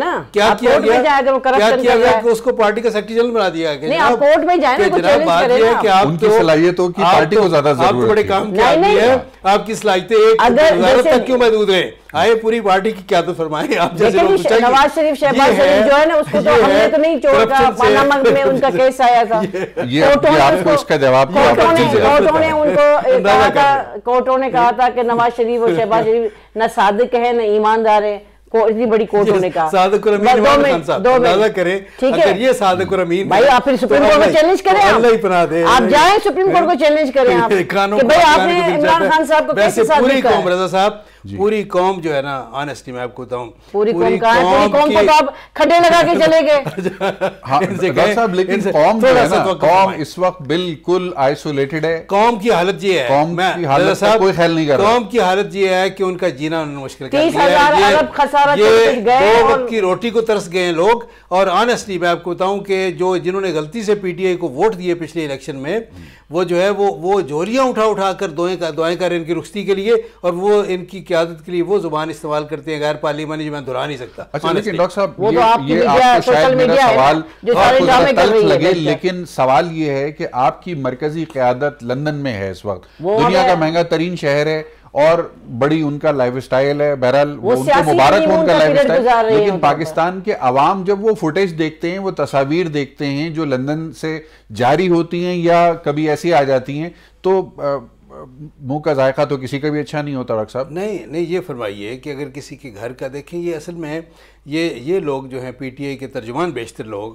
गया कि उसको पार्टी का सेक्रेटरी जनरल बना दिया गया। कोर्ट में जाए ना, जनाब बात यह है कि आप उनकी सलाहियतों की पार्टी को ज्यादा जरूरत है। आप बड़े काम की आदमी है, आपकी सलाहियतें एक वज़ारत तक क्यों महदूद रहे? आए पूरी पार्टी की क्या तो फरमाए आप जैसे लोग पूछेंगे। नवाज शरीफ शहबाज शरीफ जो है ना, उसको तो हमने तो नहीं छोड़ा, पानामा में उनका केस आया था, ये आपको इसका जवाब कोर्टों ने उनको कहा था, कोर्टों ने कहा था कि नवाज शरीफ और शहबाज शरीफ न सादिक है न ईमानदार है। इतनी बड़ी कोर्टों ने कहा सादिक और अमीन अंदाजा करें, अगर ये सादिक और अमीन भाई आप फिर सुप्रीम कोर्ट को चैलेंज करें, आप जाएं सुप्रीम कोर्ट को चैलेंज करें आप कि भाई आपने इमरान खान साहब को कैसे सादिक कहा। रज़ा साहब पूरी कौम जो है ना, ऑनेस्टली मैं आपको बताऊं, पूरी कौम को तो आप खड्डे लगा के चले गए। साहब लेकिन कौम जो है ना, कौम इस वक्त बिल्कुल आइसोलेटेड है। कौम की हालत ये है, कौम की हालत का कोई ख्याल नहीं कर रहा। कौम की हालत ये है कि उनका जीना उन्होंने मुश्किल कर दिया है। 30,000 अरब खसारा ये 2 वक्त की रोटी को तरस गए हैं लोग। और ऑनेस्टली मैं आपको बताऊं कि जो जिन्होंने गलती से PTI को वोट दिए पिछले इलेक्शन में, वो जो है वो जोरियां उठा कर दुआएं कर इनकी रुखसती के लिए, और वो इनकी क़यादत के लिए वो जुबान इस्तेमाल करते हैं गैर पार्लिमानी, जो मैं दोहरा नहीं सकता। अच्छा, लेकिन डॉक्टर साहब वो तो आपकी शायद मेरा सवाल तल्ख लगे, लेकिन सवाल ये है कि आपकी मरकजी क़यादत लंदन में है इस वक्त, दुनिया का महंगा तरीन शहर है और बड़ी उनका लाइफ स्टाइल है। बहरहाल उनको मुबारक हो उनका लाइफ स्टाइल, लेकिन पाकिस्तान के अवाम जब वो फुटेज देखते हैं, वो तस्वीर देखते हैं जो लंदन से जारी होती हैं या कभी ऐसी आ जाती हैं, तो मुंह का जायका तो किसी का भी अच्छा नहीं होता। डॉक्टर साहब नहीं, ये फरमाइए कि अगर किसी के घर का देखें, ये असल में ये लोग जो हैं PTI के तर्जुमान बेशतर लोग,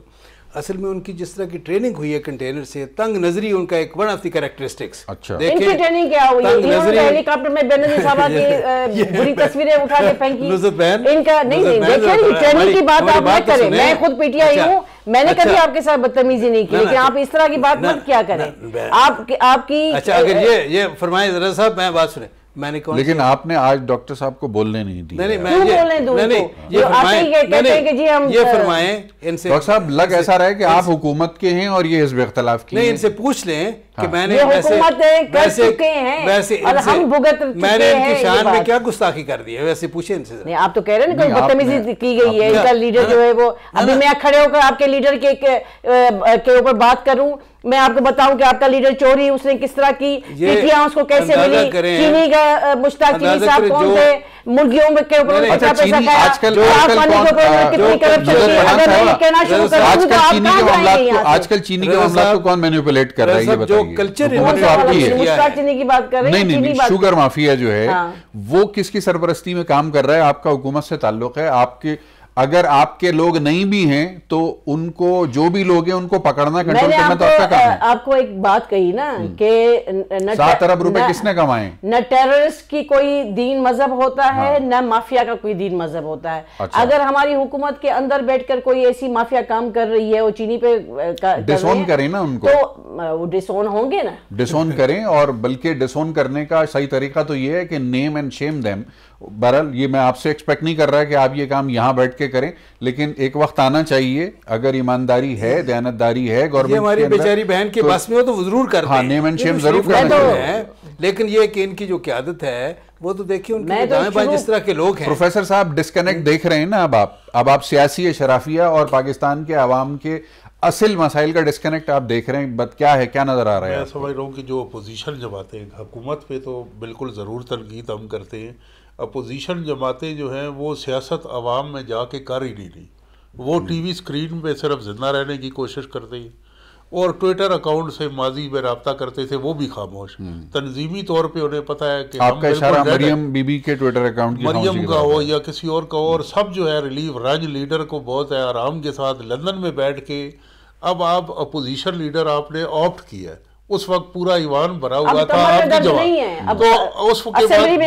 असल में उनकी जिस तरह की ट्रेनिंग हुई है कंटेनर से, तंग नजरी उनका एक वन ऑफ द कैरेक्टरिस्टिक्स। अच्छा, इनकी ट्रेनिंग क्या हुई है? इन्होंने हेलीकॉप्टर में बेनजीर साहबा की बुरी तस्वीरें उठा के फेंकी। इनका नहीं देखिए, ट्रेनिंग की बात आप मत करें। मैं खुद पीटीआई हूँ, मैंने कभी आपके साथ बदतमीजी नहीं की, लेकिन आप इस तरह की बात मत क्या करें। आपकी अच्छा, अगर ये फरमाए रज़ा साहब, मैं बात सुने, मैंने कौन लेकिन आपने आज डॉक्टर साहब को बोलने नहीं दी। नहीं, मैं क्यों बोलने दूं? ये फरमाएं इनसे। डॉक्टर साहब, लग ऐसा रहा है कि आप हुकूमत के हैं और ये हिज़्ब इख्तिलाफ की। नहीं, इनसे पूछ लें कि मैंने हुकूमत कर चुके हैं और हम भुगत चुके हैं, मैंने इनकी शान में क्या गुस्ताखी कर दी है, वैसे पूछे इनसे। नहीं, आप तो कह रहे हैं ना कोई बदतमीजी की गई है। इनका लीडर जो है वो, अभी मैं खड़े होकर आपके लीडर के ऊपर बात करूं, मैं आपको बताऊं कि आपका लीडर चोरी उसने किस तरह की, पीटियां उसको कैसे मिली, चीनी का मुश्ताक चीनी साहब कौन थे, मुर्गियों के ऊपर कितना पैसा खाया, आजकल कितनी करप्शन थी। अगर मैं ये कहना शुरू करूं तो आप कहां जाएंगे? आजकल चीनी के मामला को कौन मैनिपुलेट कर रहा है, ये बताइए। जो कल्चर मुश्ताक चीनी की बात कर रहे हैं, नहीं, शुगर माफिया जो है वो किसकी सरपरस्ती में काम कर रहा है? आपका हुकूमत से ताल्लुक है। आपके अगर आपके लोग नहीं भी हैं तो उनको, जो भी लोग हैं उनको पकड़ना, कंट्रोल करना तो आपका काम है। आपको एक बात कही ना कि 7 अरब रुपए किसने कमाए? न टेररिस्ट की कोई दीन मजहब होता है, न माफिया का कोई दीन मजहब होता है। अच्छा। अगर हमारी हुकूमत के अंदर बैठकर कोई ऐसी माफिया काम कर रही है, वो चीनी पे डिसोन करें ना उनको, तो वो डिसोन होंगे ना, डिसोन करें। और बल्कि डिसोन करने का सही तरीका तो ये है कि नेम एंड शेम देम। बहरहाल ये मैं आपसे एक्सपेक्ट नहीं कर रहा कि आप ये काम यहाँ बैठ के करें, लेकिन एक वक्त आना चाहिए, अगर ईमानदारी है, दयानतदारी है गवर्नमेंट, हमारी बेचारी बहन के बस में हो तो जरूर करते हैं। हाँ, नेम एंड शेम जरूर करते हैं, लेकिन ये कि इनकी जो क़यादत है वो तो देखिए उनके दाएं जिस तरह के लोग हैं। प्रोफेसर साहब, डिस्कनेक्ट देख रहे हैं ना अब आप सियासी शराफिया और पाकिस्तान के अवाम के असल मसाइल का डिस्कनेक्ट आप देख रहे हैं। क्या है, क्या नजर आ रहा है? मैं समझ रहा हूँ कि जो अपोजिशन जमातें हैं, हुकूमत पे तो बिल्कुल ज़रूर तनकीद हम करते हैं। अपोजिशन जमातें जो हैं वो सियासत अवाम में जाके कर ही नहीं रही, वो टीवी स्क्रीन पे सिर्फ जिंदा रहने की कोशिश करते हैं, और ट्विटर अकाउंट से माजी में रब्ता करते थे, वो भी खामोश। तंजीमी तौर पे उन्हें पता है कि आपका इशारा मरियम बीबी के ट्विटर अकाउंट की, मरियम का हो या किसी और का हो, और सब जो है रिलीफ रंज लीडर को बहुत है आराम के साथ लंदन में बैठ के, अब आप अपोजिशन लीडर आपने ऑप्ट किया है, उस वक्त पूरा ईवान भरा हुआ था आपकी जवाब, तो उसके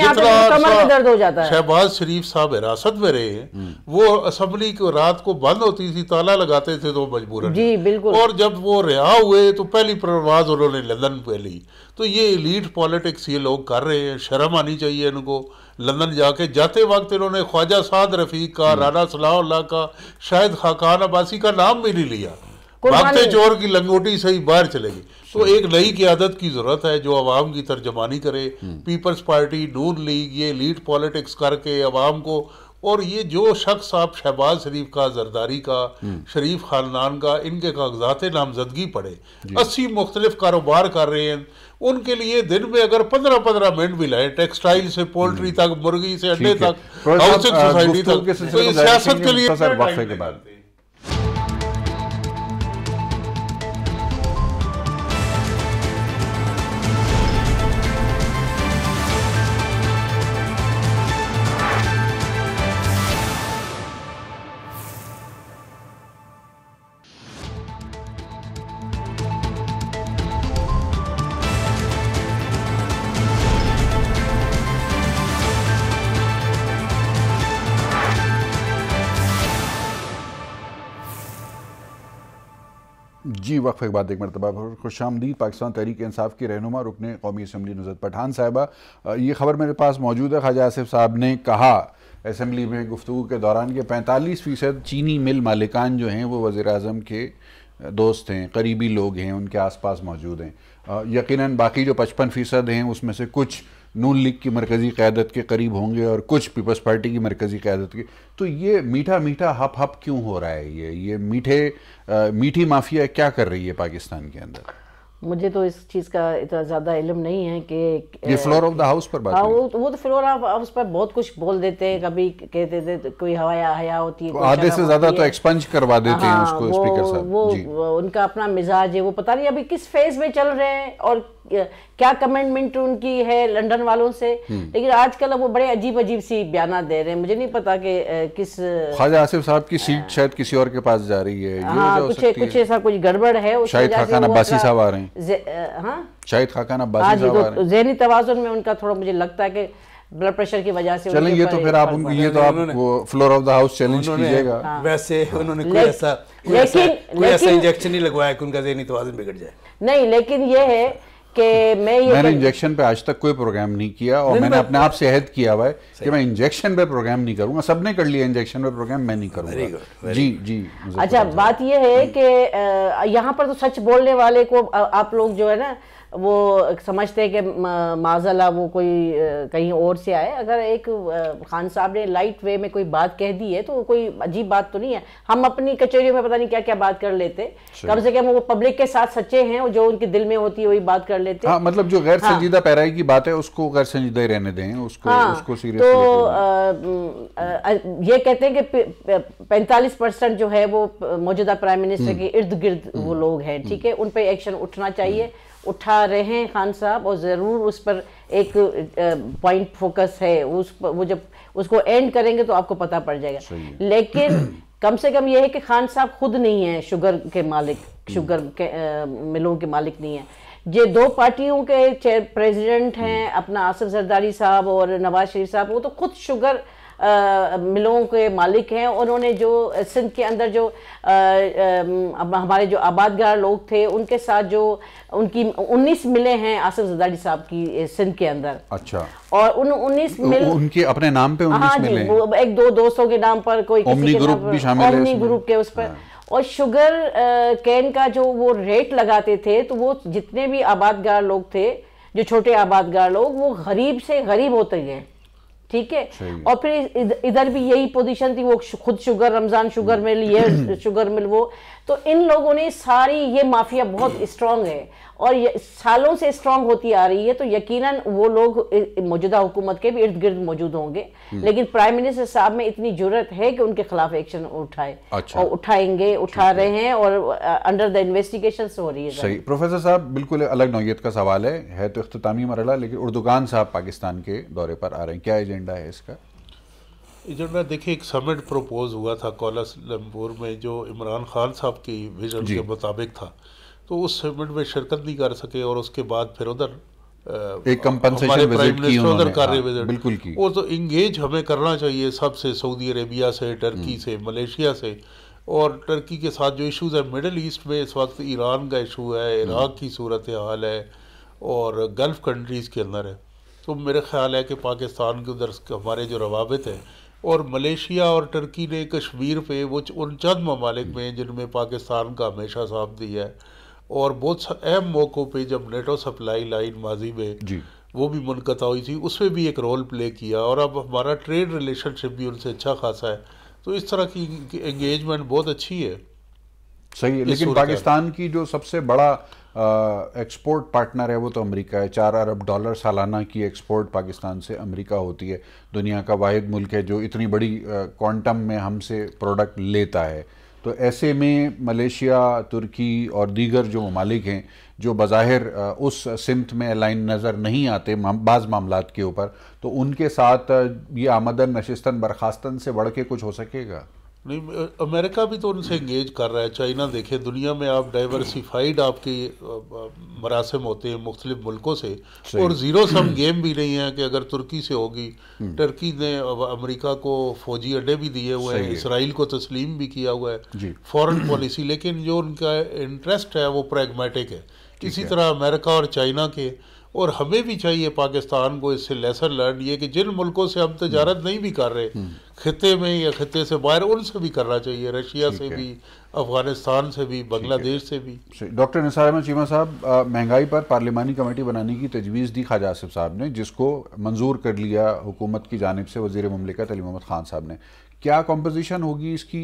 बाद शहबाज शरीफ साहब हिरासत में रहे हैं, वो असेंबली को रात को बंद होती थी, ताला लगाते थे तो मजबूरन, जी बिल्कुल, और जब वो रिहा हुए तो पहली परवाज उन्होंने लंदन पे ली। तो ये एलीट पॉलिटिक्स ये लोग कर रहे हैं, शर्म आनी चाहिए इनको। लंदन जाके जाते वक्त इन्होंने ख्वाजा साद रफीक का, राना सलाहुल्लाह का, शायद खाकान अब्बासी का नाम भी नहीं लिया, भागते चोर की लंगोटी से ही बाहर चलेगी। तो एक नई क़यादत की ज़रूरत है जो अवाम की तर्जमानी करे। पीपल्स पार्टी, नून लीग, ये लीड पॉलिटिक्स करके अवाम को, और ये जो शख्स आप शहबाज शरीफ का, जरदारी का, शरीफ ख़ानदान का, इनके कागजात नामजदगी पड़े, 80 मुख्तलिफ कारोबार कर रहे हैं, उनके लिए दिन में अगर 15-15 मिनट भी लाए, टेक्सटाइल से पोल्ट्री तक, मुर्गी से अंडे तक, हाउसिंग सोसाइटी तक, तो ये सियासत के लिए। जी, वक्फे के बाद एक मरतबा खुशामदीद। पाकिस्तान तहरीक इंसाफ की रहनुमा रुकने कौमी असम्बली नुज़रत पठान साहिबा, ये खबर मेरे पास मौजूद है। ख्वाजा आसिफ साहब ने कहा असम्बली में गुफ्तगू के दौरान कि 45% चीनी मिल मालिकान जो हैं वो वज़ीर-ए-आज़म के दोस्त हैं, करीबी लोग हैं, उनके आसपास मौजूद हैं। यकीनन बाकी जो 55% हैं उसमें से कुछ नून लीग की मरकज़ी क़यादत के करीब होंगे और कुछ पीपल्स पार्टी की मरकज़ी क़यादत के। तो ये मीठा मीठा हप हप क्यों हो रहा है? ये मीठी माफिया क्या कर रही है पाकिस्तान के अंदर? मुझे तो इस चीज़ का इतना ज़्यादा इल्म नहीं है कि ये फ्लोर ऑफ द हाउस पर बात है। वो तो फ्लोर ऑफ हाउस पर बहुत कुछ बोल देते हैं, कभी कहते थे कोई हया होती है, आधे से ज़्यादा तो एक्सपंज करवा देते हैं उसको स्पीकर साहब। वो उनका अपना मिजाज है, वो पता नहीं अभी किस फेज में चल रहे हैं और क्या कमेंटमेंट उनकी है लंदन वालों से, लेकिन आजकल वो बड़े अजीब अजीब सी बयाना दे रहे हैं। मुझे नहीं पता कि किस ख्वाजा आसिफ साहब की सीट शायद किसी और के पास जा रही है, हाँ कुछ ऐसा कुछ गड़बड़ है, उस शायद वजह से खाकान वो अब्बासी साहब आ रहे हैं, हाँ शायद खाकान अब्बासी साहब आ रहे हैं। ज़हनी तवाज़ुन में उनका थोड़ा मुझे लगता है कि ब्लड प्रेशर की वजह से। चलें ये तो फिर आप ये तो आप वो floor of the house challenge कीजिएगा। वैसे उन्होंने कोई ऐसा इंजेक्शन नहीं लगवाया कि उनका ज़हनी तवाज़ुन बिगड़ जाए। नहीं, लेकिन ये है कि मैंने इंजेक्शन पे आज तक कोई प्रोग्राम नहीं किया और मैंने अपने आप से अहद किया हुआ है कि मैं इंजेक्शन पे प्रोग्राम नहीं करूंगा। सबने कर लिया इंजेक्शन पे प्रोग्राम, मैं नहीं करूंगा। जी जी। अच्छा, बात ये है कि यहाँ पर तो सच बोलने वाले को आप लोग जो है ना वो समझते हैं कि माज़ल्लाह वो कोई कहीं और से आए। अगर एक खान साहब ने लाइट वे में कोई बात कह दी है तो कोई अजीब बात तो नहीं है। हम अपनी कचहरियों में पता नहीं क्या क्या बात कर लेते, कम से कम वो पब्लिक के साथ सच्चे हैं और जो उनके दिल में होती है वही बात कर लेते। हाँ, मतलब जो गैर संजीदा पैराई की बात है उसको गैर संजीदा ही रहने दें, उसको सीरियस। तो ये कहते हैं कि 45% जो है वो मौजूदा प्राइम मिनिस्टर के इर्द गिर्द वो लोग हैं, ठीक है, उन पर एक्शन उठना चाहिए, उठा रहे हैं खान साहब, और ज़रूर उस पर एक पॉइंट फोकस है। वो जब उसको एंड करेंगे तो आपको पता पड़ जाएगा। लेकिन कम से कम ये है कि खान साहब खुद नहीं है शुगर के मालिक, शुगर के मिलों के मालिक नहीं है। ये दो पार्टियों के प्रेसिडेंट हैं, अपना आसिफ जरदारी साहब और नवाज शरीफ साहब, वो तो खुद शुगर मिलों के मालिक हैं। उन्होंने जो सिंध के अंदर जो हमारे जो आबादगार लोग थे उनके साथ जो उनकी 19 मिलें हैं आसिफ जरदारी साहब की सिंध के अंदर। अच्छा। और उन 19 मिल उनके अपने नाम पे 19 हाँ जी, वो एक दो दोस्तों के नाम पर, कोई किसी के नाम पर, ओमनी ग्रुप के उस पर। और शुगर कैन का जो वो रेट लगाते थे तो वो जितने भी आबादगार लोग थे, जो छोटे आबादगार लोग, वो गरीब से गरीब होते गए, ठीक है। और फिर इधर भी यही पोजीशन थी, वो खुद शुगर, रमजान शुगर मिल, ये शुगर मिल, वो तो इन लोगों ने सारी ये माफिया बहुत स्ट्रांग है और ये सालों से स्ट्रांग होती आ रही है। तो यकीनन वो लोग मौजूदा हुकूमत के भी इर्द गिर्द मौजूद होंगे। लेकिन प्राइम मिनिस्टर साहब में इतनी जरूरत है कि उनके खिलाफ एक्शन उठाए। अच्छा। और उठाएंगे, उठा रहे हैं और अंडर द इन्वेस्टिगेशन हो रही है। सही। प्रोफेसर साहब, बिल्कुल अलग नौयत का सवाल है तो इख्तितामी मरहला, लेकिन उर्दुगान साहब पाकिस्तान के दौरे पर आ रहे हैं, क्या एजेंडा है इसका? एजेंडा देखिए, एक समिट प्रपोज हुआ था कोलालमपुर में जो इमरान खान साहब की विजन के मुताबिक था, तो उस समिट में शिरकत नहीं कर सके और उसके बाद फिर उधर एक कंपनसेशन विजिट की उन्होंने, कार्य विजिट बिल्कुल की। और तो इंगेज हमें करना चाहिए सबसे, सऊदी अरेबिया से, टर्की से, मलेशिया से, और टर्की के साथ जो इशूज़ है मिडल ईस्ट में इस वक्त ईरान का इशू है, इराक की सूरत हाल है और गल्फ़ कंट्रीज़ के अंदर है। तो मेरे ख्याल है कि पाकिस्तान के उधर हमारे जो रवाबित है, और मलेशिया और टर्की ने कश्मीर पे वो उन चंद ममालिक में जिनमें पाकिस्तान का हमेशा साथ दिया है, और बहुत अहम मौक़ों पे जब नेटो सप्लाई लाइन माजी में जी वो भी मुनक़ता हुई थी, उसमें भी एक रोल प्ले किया, और अब हमारा ट्रेड रिलेशनशिप भी उनसे अच्छा खासा है। तो इस तरह की एंगेजमेंट बहुत अच्छी है। सही है। लेकिन पाकिस्तान की जो सबसे बड़ा एक्सपोर्ट पार्टनर है वो तो अमेरिका है। 4 अरब डॉलर सालाना की एक्सपोर्ट पाकिस्तान से अमेरिका होती है। दुनिया का वाहिद मुल्क है जो इतनी बड़ी क्वांटम में हमसे प्रोडक्ट लेता है। तो ऐसे में मलेशिया, तुर्की और दीगर जो ममालिक हैं जो बज़ाहिर उस सिमत में अलाइन नज़र नहीं आते बाज़ मामलात के ऊपर, तो उनके साथ ये आमदन नशिस्तन बर्खास्तन से बढ़ के कुछ हो सकेगा? नहीं, अमेरिका भी तो उनसे इंगेज कर रहा है। चाइना देखे, दुनिया में आप डाइवर्सिफाइड आपके मरासम होते हैं मुख्तलिफ मुल्कों से, और ज़ीरो सम गेम भी नहीं है कि अगर तुर्की से होगी। टर्की ने अमेरिका को फ़ौजी अड्डे भी दिए हुए हैं, इसराइल को तस्लीम भी किया हुआ है फॉरेन पॉलिसी, लेकिन जो उनका इंटरेस्ट है वो प्रैग्मेटिक है। इसी तरह अमेरिका और चाइना के, और हमें भी चाहिए पाकिस्तान को इससे लेसन लर्न ये कि जिन मुल्कों से हम तजारत नहीं भी कर रहे खिते में या खिते से बाहर, उनसे भी करना चाहिए, रशिया से भी, अफगानिस्तान से भी, बांग्लादेश से भी। डॉक्टर निसार अहमद चीमा साहब, महंगाई पर पार्लिमानी कमेटी बनाने की तजवीज़ दी ख्वाजा आसिफ साहब ने, जिसको मंजूर कर लिया हुकूमत की जानिब से वज़ीर मुमलिकत अली मोहम्मद खान साहब ने। क्या कॉम्पोजिशन होगी इसकी?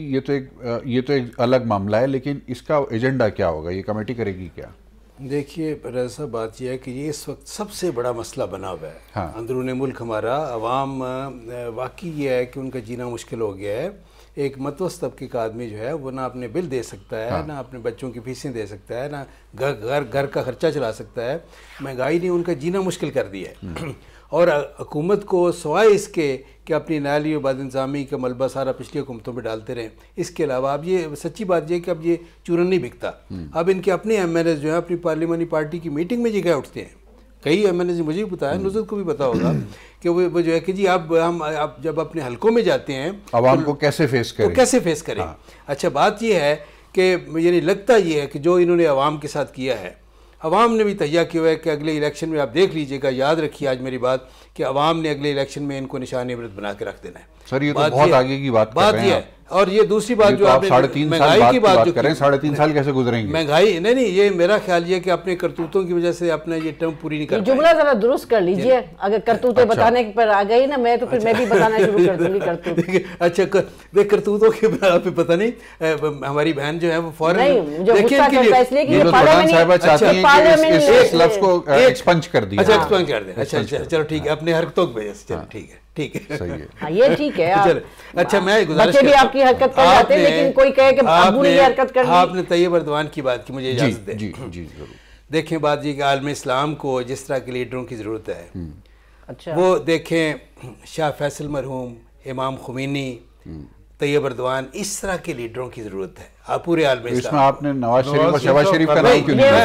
ये तो एक अलग मामला है, लेकिन इसका एजेंडा क्या होगा? ये कमेटी करेगी क्या? देखिए रज़ा, बात यह है कि ये इस वक्त सबसे बड़ा मसला बना हुआ है। हाँ। अंदरूनी मुल्क हमारा अवाम वाकई ये है कि उनका जीना मुश्किल हो गया है एक मतवस्त तबके का आदमी जो है वो ना अपने बिल दे सकता है, ना अपने बच्चों की फीसें दे सकता है, ना घर का खर्चा चला सकता है। महंगाई ने उनका जीना मुश्किल कर दिया है। और हुकूमत को सिवाय इसके कि अपनी नाली और बदइंतज़ामी का मलबा सारा पिछली हुकूमतों में डालते रहें, इसके अलावा अब ये सच्ची बात ये कि अब ये चूरन नहीं बिकता। अब इनके अपने MNA जो हैं अपनी पार्लियामानी पार्टी की मीटिंग में जगह उठते हैं। कई MNA मुझे भी पता है, नुज़रत को भी पता होगा कि वो जो है कि जी आप जब अपने हलकों में जाते हैं आवाम को कैसे फेस करें, तो कैसे फेस करें। अच्छा, बात ये है कि यानी लगता ये है कि जो इन्होंने आवाम के साथ किया है, अवाम ने भी तैयार किया हुआ है कि अगले इलेक्शन में आप देख लीजिएगा, याद रखिए आज मेरी बात, कि अवाम ने अगले इलेक्शन में इनको निशान इबरत बना के रख देना है। सर ये तो बहुत आगे की बात ये है। और ये दूसरी बात जो आप 3.5 महंगाई की बात जो करें, 3.5 साल कैसे गुजरेंगे? महंगाई नहीं, ये मेरा ख्याल ये कि अपने करतूतों की वजह से अपना ये टर्म पूरी नहीं कर पाए। जुमला जरा दुरुस्त कर लीजिए। अगर करतूतें बताने पर आ गई ना मैं, तो फिर मैं भी बताना शुरू कर दूंगी करतूत। अच्छा, करतूतों के पे पता नहीं, हमारी बहन जो है वो फौरन इस लफ्ज को एक्सपंज कर दिया। अच्छा, एक्सपंज कर दिया। अच्छा, चलो ठीक है, अपने हरकतों की वजह से, चलो ठीक है, ठीक है, सही है। हाँ, ये ठीक है। अच्छा, मैं गुजारिश बच्चे भी आपकी हरकत कर जाते हैं, लेकिन कोई कहे कि अब्बू ने ये हरकत कर दी। आपने तैयब अर्दवान की बात की, मुझे इजाजत दें। जी जी जरूर। देखें बात ये कि आलम इस्लाम को जिस तरह के लीडरों की ज़रूरत है, अच्छा, वो देखें शाह फैसल मरहूम, इमाम खुमैनी, तैयब अर्दवान, इस तरह के लीडरों की ज़रूरत है। आप पूरे आलम इस्लाम। इसमें आपने नवाज शरीफ और शहबाज शरीफ का नाम क्यों नहीं?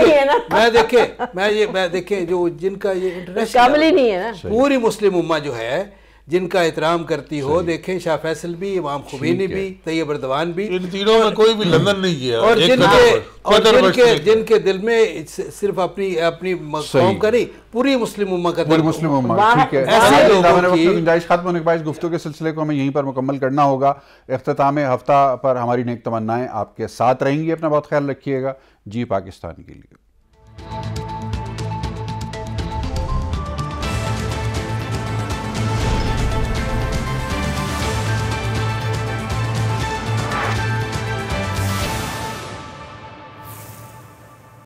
मैं देखें जो जिनका ये इंटरेस्ट काबिल ही नहीं है ना, पूरी मुस्लिम उम्मा जो है जिनका एहतराम करती हो, देखें शाह फैसल भी, इमाम खुमैनी भी, तैयब अर्दवान भी, इन तीनों में कोई भी लंदन नहीं गया। और जिनके दिल में सिर्फ अपनी कौम का नहीं, पूरी मुस्लिम उम्मा का, पूरी मुस्लिम उम्मा, ठीक है। ऐसे लोगों की गुंजाइश खत्म होने के बाद इस गुफ्तगू के सिलसिले को हमें यहीं पर मुकम्मल करना होगा। इख्तिताम हफ्ता पर हमारी नेक तमन्नाएं आपके साथ रहेंगी। अपना बहुत ख्याल रखिएगा। जी पाकिस्तान के लिए।